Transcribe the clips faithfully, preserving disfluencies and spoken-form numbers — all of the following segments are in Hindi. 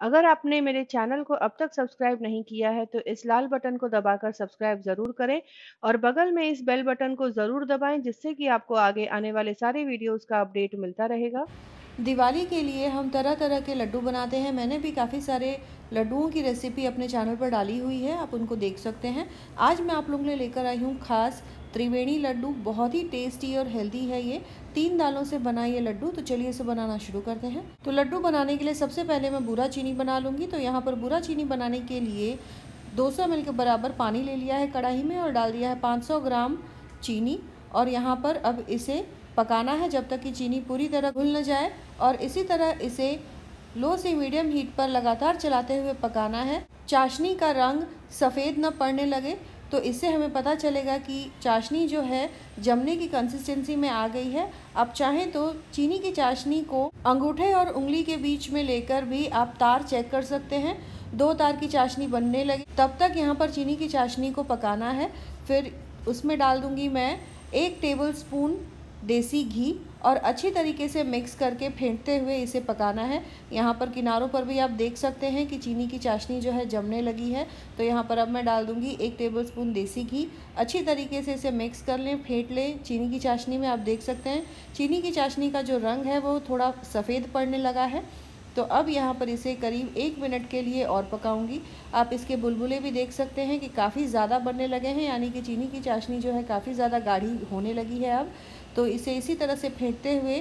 अगर आपने मेरे चैनल को अब तक सब्सक्राइब नहीं किया है तो इस लाल बटन को दबाकर सब्सक्राइब ज़रूर करें और बगल में इस बेल बटन को ज़रूर दबाएं जिससे कि आपको आगे आने वाले सारे वीडियोस का अपडेट मिलता रहेगा। दिवाली के लिए हम तरह तरह के लड्डू बनाते हैं। मैंने भी काफ़ी सारे लड्डुओं की रेसिपी अपने चैनल पर डाली हुई है, आप उनको देख सकते हैं। आज मैं आप लोगों के लिए लेकर आई हूँ खास त्रिवेणी लड्डू। बहुत ही टेस्टी और हेल्दी है ये। तीन दालों से बना ये लड्डू। तो चलिए इसे बनाना शुरू करते हैं। तो लड्डू बनाने के लिए सबसे पहले मैं बूरा चीनी बना लूँगी। तो यहाँ पर बूरा चीनी बनाने के लिए दो सौ एम एल के बराबर पानी ले लिया है कढ़ाई में और डाल दिया है पाँच सौ ग्राम चीनी। और यहाँ पर अब इसे पकाना है जब तक कि चीनी पूरी तरह घुल न जाए। और इसी तरह इसे लो से मीडियम हीट पर लगातार चलाते हुए पकाना है। चाशनी का रंग सफ़ेद न पड़ने लगे तो इससे हमें पता चलेगा कि चाशनी जो है जमने की कंसिस्टेंसी में आ गई है। आप चाहें तो चीनी की चाशनी को अंगूठे और उंगली के बीच में लेकर भी आप तार चेक कर सकते हैं। दो तार की चाशनी बनने लगी तब तक यहाँ पर चीनी की चाशनी को पकाना है। फिर उसमें डाल दूँगी मैं एक टेबल स्पून देसी घी और अच्छी तरीके से मिक्स करके फेंटते हुए इसे पकाना है। यहाँ पर किनारों पर भी आप देख सकते हैं कि चीनी की चाशनी जो है जमने लगी है। तो यहाँ पर अब मैं डाल दूँगी एक टेबलस्पून देसी घी। अच्छी तरीके से इसे मिक्स कर लें, फेंट लें चीनी की चाशनी में। आप देख सकते हैं चीनी की चाशनी का जो रंग है वो थोड़ा सफ़ेद पड़ने लगा है। तो अब यहाँ पर इसे करीब एक मिनट के लिए और पकाऊंगी। आप इसके बुलबुले भी देख सकते हैं कि काफ़ी ज़्यादा बनने लगे हैं, यानी कि चीनी की चाशनी जो है काफ़ी ज़्यादा गाढ़ी होने लगी है अब। तो इसे इसी तरह से फेंटते हुए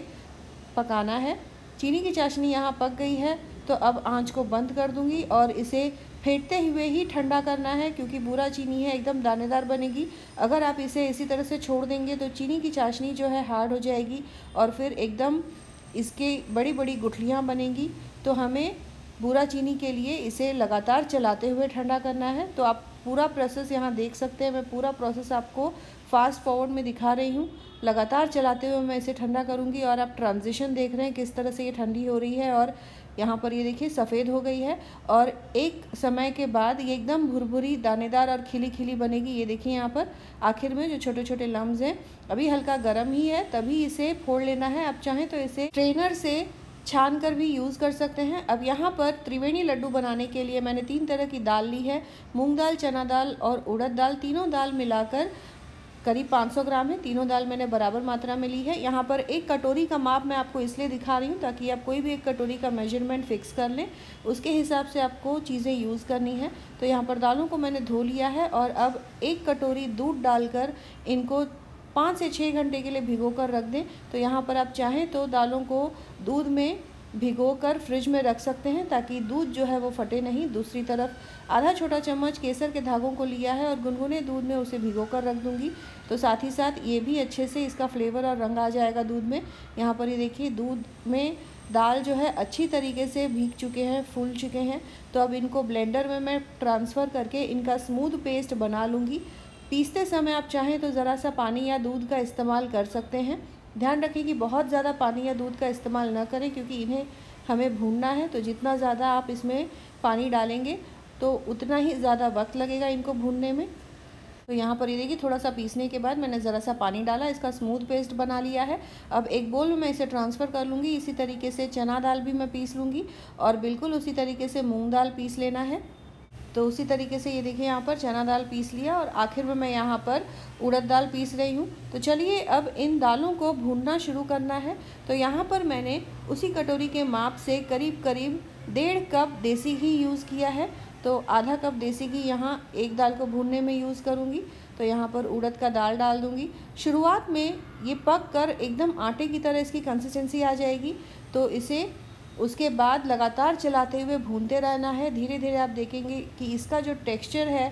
पकाना है। चीनी की चाशनी यहाँ पक गई है तो अब आंच को बंद कर दूंगी और इसे फेंटते हुए ही ठंडा करना है, क्योंकि बूरा चीनी है एकदम दानेदार बनेगी। अगर आप इसे इसी तरह से छोड़ देंगे तो चीनी की चाशनी जो है हार्ड हो जाएगी और फिर एकदम इसके बड़ी बड़ी गुठलियाँ बनेंगी। तो हमें बूरा चीनी के लिए इसे लगातार चलाते हुए ठंडा करना है। तो आप पूरा प्रोसेस यहाँ देख सकते हैं। मैं पूरा प्रोसेस आपको फास्ट फॉरवर्ड में दिखा रही हूँ। लगातार चलाते हुए मैं इसे ठंडा करूँगी और आप ट्रांजिशन देख रहे हैं किस तरह से ये ठंडी हो रही है। और यहाँ पर ये देखिए सफ़ेद हो गई है और एक समय के बाद ये एकदम भुरभुरी दानेदार और खिली खिली बनेगी। ये देखिए यहाँ पर आखिर में जो छोटे छोटे लम्स हैं, अभी हल्का गर्म ही है तभी इसे फोड़ लेना है। आप चाहें तो इसे ट्रेनर से छान कर भी यूज़ कर सकते हैं। अब यहाँ पर त्रिवेणी लड्डू बनाने के लिए मैंने तीन तरह की दाल ली है, मूंग दाल, चना दाल और उड़द दाल। तीनों दाल मिलाकर करीब पाँच सौ ग्राम है। तीनों दाल मैंने बराबर मात्रा में ली है। यहाँ पर एक कटोरी का माप मैं आपको इसलिए दिखा रही हूँ ताकि आप कोई भी एक कटोरी का मेजरमेंट फ़िक्स कर लें, उसके हिसाब से आपको चीज़ें यूज़ करनी है। तो यहाँ पर दालों को मैंने धो लिया है और अब एक कटोरी दूध डालकर इनको पाँच से छः घंटे के लिए भिगो कर रख दें। तो यहाँ पर आप चाहें तो दालों को दूध में भिगोकर फ्रिज में रख सकते हैं ताकि दूध जो है वो फटे नहीं। दूसरी तरफ आधा छोटा चम्मच केसर के धागों को लिया है और गुनगुने दूध में उसे भिगोकर रख दूंगी। तो साथ ही साथ ये भी अच्छे से इसका फ्लेवर और रंग आ जाएगा दूध में। यहाँ पर ये देखिए दूध में दाल जो है अच्छी तरीके से भीग चुके हैं, फूल चुके हैं। तो अब इनको ब्लेंडर में मैं ट्रांसफ़र करके इनका स्मूथ पेस्ट बना लूँगी। पीसते समय आप चाहें तो ज़रा सा पानी या दूध का इस्तेमाल कर सकते हैं। ध्यान रखें कि बहुत ज़्यादा पानी या दूध का इस्तेमाल न करें, क्योंकि इन्हें हमें भूनना है। तो जितना ज़्यादा आप इसमें पानी डालेंगे तो उतना ही ज़्यादा वक्त लगेगा इनको भूनने में। तो यहाँ पर ये देखिए थोड़ा सा पीसने के बाद मैंने ज़रा सा पानी डाला, इसका स्मूथ पेस्ट बना लिया है। अब एक बोल में मैं इसे ट्रांसफ़र कर लूँगी। इसी तरीके से चना दाल भी मैं पीस लूँगी और बिल्कुल उसी तरीके से मूँग दाल पीस लेना है। तो उसी तरीके से ये देखिए यहाँ पर चना दाल पीस लिया और आखिर में मैं यहाँ पर उड़द दाल पीस रही हूँ। तो चलिए अब इन दालों को भूनना शुरू करना है। तो यहाँ पर मैंने उसी कटोरी के माप से करीब करीब डेढ़ कप देसी घी यूज़ किया है। तो आधा कप देसी घी यहाँ एक दाल को भूनने में यूज़ करूँगी। तो यहाँ पर उड़द का दाल डाल दूँगी। शुरुआत में ये पक कर एकदम आटे की तरह इसकी कंसिस्टेंसी आ जाएगी। तो इसे उसके बाद लगातार चलाते हुए भूनते रहना है। धीरे धीरे आप देखेंगे कि इसका जो टेक्सचर है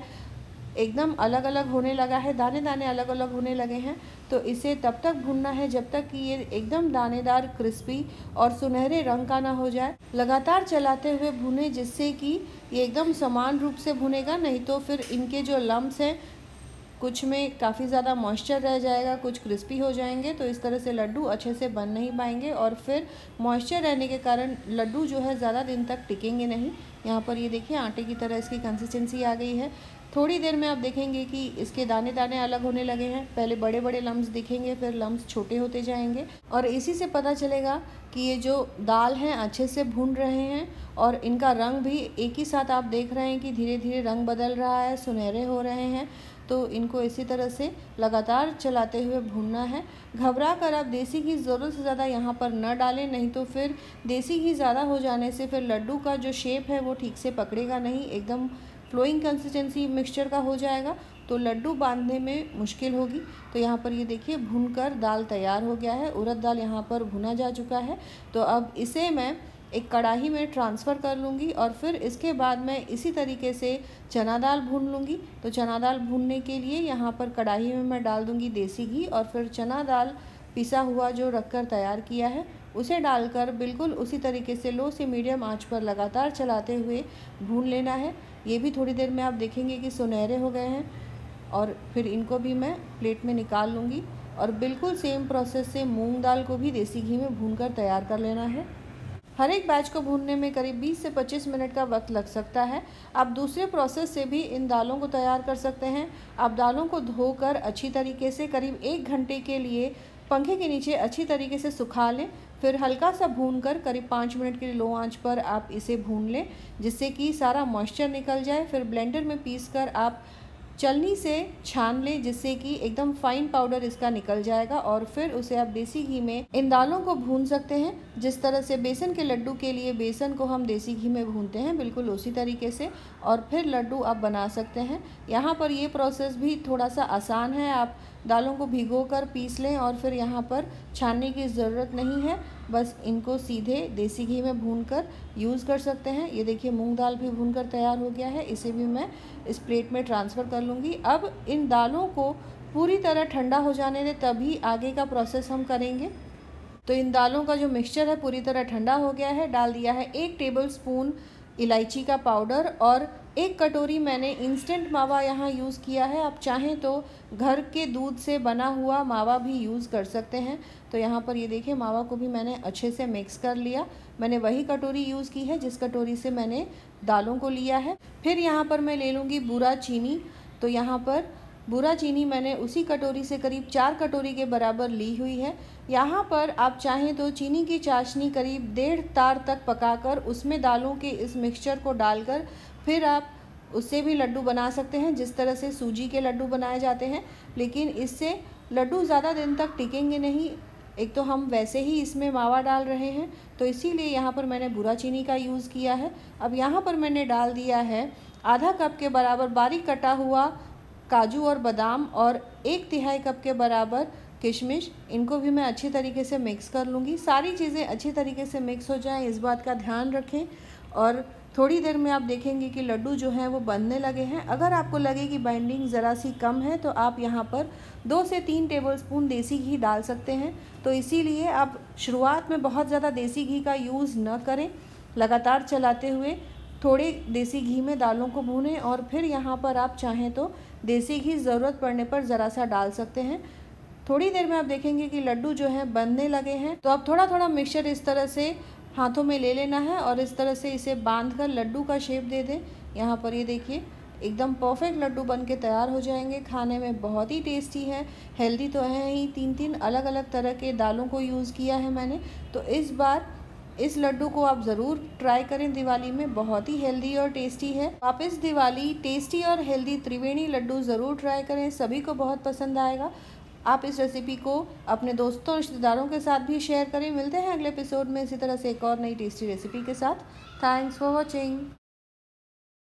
एकदम अलग अलग होने लगा है, दाने दाने अलग अलग होने लगे हैं। तो इसे तब तक भूनना है जब तक कि ये एकदम दानेदार, क्रिस्पी और सुनहरे रंग का ना हो जाए। लगातार चलाते हुए भुने जिससे कि ये एकदम समान रूप से भुनेगा, नहीं तो फिर इनके जो लम्स हैं कुछ में काफ़ी ज़्यादा मॉइस्चर रह जाएगा, कुछ क्रिस्पी हो जाएंगे। तो इस तरह से लड्डू अच्छे से बन नहीं पाएंगे और फिर मॉइस्चर रहने के कारण लड्डू जो है ज़्यादा दिन तक टिकेंगे नहीं। यहाँ पर ये देखिए आटे की तरह इसकी कंसिस्टेंसी आ गई है। थोड़ी देर में आप देखेंगे कि इसके दाने दाने अलग होने लगे हैं। पहले बड़े बड़े लम्स दिखेंगे, फिर लम्स छोटे होते जाएंगे और इसी से पता चलेगा कि ये जो दाल हैं अच्छे से भून रहे हैं और इनका रंग भी एक ही साथ आप देख रहे हैं कि धीरे धीरे रंग बदल रहा है, सुनहरे हो रहे हैं। तो इनको इसी तरह से लगातार चलाते हुए भूनना है। घबरा कर आप देसी घी ज़रूरत से ज़्यादा यहाँ पर न डालें, नहीं तो फिर देसी घी ज़्यादा हो जाने से फिर लड्डू का जो शेप है वो ठीक से पकड़ेगा नहीं, एकदम फ्लोइंग कंसिस्टेंसी मिक्सचर का हो जाएगा तो लड्डू बांधने में मुश्किल होगी। तो यहाँ पर ये देखिए भूनकर दाल तैयार हो गया है। उड़द दाल यहाँ पर भुना जा चुका है। तो अब इसे मैं एक कढ़ाई में ट्रांसफ़र कर लूँगी और फिर इसके बाद मैं इसी तरीके से चना दाल भून लूँगी। तो चना दाल भूनने के लिए यहाँ पर कढ़ाई में मैं डाल दूँगी देसी घी और फिर चना दाल पिसा हुआ जो रखकर तैयार किया है उसे डालकर बिल्कुल उसी तरीके से लो से मीडियम आंच पर लगातार चलाते हुए भून लेना है। ये भी थोड़ी देर में आप देखेंगे कि सुनहरे हो गए हैं और फिर इनको भी मैं प्लेट में निकाल लूँगी। और बिल्कुल सेम प्रोसेस से मूंग दाल को भी देसी घी में भूनकर तैयार कर लेना है। हर एक बैच को भूनने में करीब बीस से पच्चीस मिनट का वक्त लग सकता है। आप दूसरे प्रोसेस से भी इन दालों को तैयार कर सकते हैं। आप दालों को धोकर अच्छी तरीके से करीब एक घंटे के लिए पंखे के नीचे अच्छी तरीके से सुखा लें, फिर हल्का सा भूनकर करीब पाँच मिनट के लिए लो आंच पर आप इसे भून लें जिससे कि सारा मॉइस्चर निकल जाए। फिर ब्लेंडर में पीसकर आप चलनी से छान लें जिससे कि एकदम फाइन पाउडर इसका निकल जाएगा और फिर उसे आप देसी घी में इन दालों को भून सकते हैं। जिस तरह से बेसन के लड्डू के लिए बेसन को हम देसी घी में भूनते हैं बिल्कुल उसी तरीके से और फिर लड्डू आप बना सकते हैं। यहाँ पर ये प्रोसेस भी थोड़ा सा आसान है। आप दालों को भिगोकर पीस लें और फिर यहाँ पर छानने की ज़रूरत नहीं है, बस इनको सीधे देसी घी में भूनकर यूज़ कर सकते हैं। ये देखिए मूंग दाल भी भूनकर तैयार हो गया है, इसे भी मैं इस प्लेट में ट्रांसफ़र कर लूँगी। अब इन दालों को पूरी तरह ठंडा हो जाने दें तभी आगे का प्रोसेस हम करेंगे। तो इन दालों का जो मिक्सचर है पूरी तरह ठंडा हो गया है। डाल दिया है एक टेबल स्पून इलायची का पाउडर और एक कटोरी मैंने इंस्टेंट मावा यहाँ यूज़ किया है। आप चाहें तो घर के दूध से बना हुआ मावा भी यूज़ कर सकते हैं। तो यहाँ पर ये देखिए मावा को भी मैंने अच्छे से मिक्स कर लिया। मैंने वही कटोरी यूज़ की है जिस कटोरी से मैंने दालों को लिया है। फिर यहाँ पर मैं ले लूँगी बूरा चीनी। तो यहाँ पर बूरा चीनी मैंने उसी कटोरी से करीब चार कटोरी के बराबर ली हुई है। यहाँ पर आप चाहें तो चीनी की चाशनी करीब डेढ़ तार तक पकाकर उसमें दालों के इस मिक्सचर को डालकर फिर आप उससे भी लड्डू बना सकते हैं जिस तरह से सूजी के लड्डू बनाए जाते हैं। लेकिन इससे लड्डू ज़्यादा दिन तक टिकेंगे नहीं। एक तो हम वैसे ही इसमें मावा डाल रहे हैं तो इसीलिए यहाँ पर मैंने बूरा चीनी का यूज़ किया है। अब यहाँ पर मैंने डाल दिया है आधा कप के बराबर बारीक कटा हुआ काजू और बादाम और एक तिहाई कप के बराबर किशमिश। इनको भी मैं अच्छी तरीके से मिक्स कर लूँगी। सारी चीज़ें अच्छी तरीके से मिक्स हो जाएं, इस बात का ध्यान रखें। और थोड़ी देर में आप देखेंगे कि लड्डू जो हैं वो बनने लगे हैं। अगर आपको लगे कि बाइंडिंग ज़रा सी कम है तो आप यहाँ पर दो से तीन टेबलस्पून देसी घी डाल सकते हैं। तो इसीलिए आप शुरुआत में बहुत ज़्यादा देसी घी का यूज़ न करें। लगातार चलाते हुए थोड़े देसी घी में दालों को भूनें और फिर यहाँ पर आप चाहें तो देसी घी ज़रूरत पड़ने पर ज़रा सा डाल सकते हैं। थोड़ी देर में आप देखेंगे कि लड्डू जो हैं बनने लगे हैं। तो आप थोड़ा थोड़ा मिक्सचर इस तरह से हाथों में ले लेना है और इस तरह से इसे बांधकर लड्डू का शेप दे दें। यहाँ पर ये देखिए एकदम परफेक्ट लड्डू बन के तैयार हो जाएंगे। खाने में बहुत ही टेस्टी है, हेल्दी तो है ही। तीन तीन अलग अलग तरह के दालों को यूज़ किया है मैंने। तो इस बार इस लड्डू को आप ज़रूर ट्राई करें दिवाली में, बहुत ही हेल्दी और टेस्टी है। आप इस दिवाली टेस्टी और हेल्दी त्रिवेणी लड्डू ज़रूर ट्राई करें, सभी को बहुत पसंद आएगा। आप इस रेसिपी को अपने दोस्तों रिश्तेदारों के साथ भी शेयर करें। मिलते हैं अगले एपिसोड में इसी तरह से एक और नई टेस्टी रेसिपी के साथ। Thanks for watching.